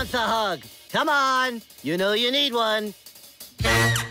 wants a hug. Come on. You know you need one.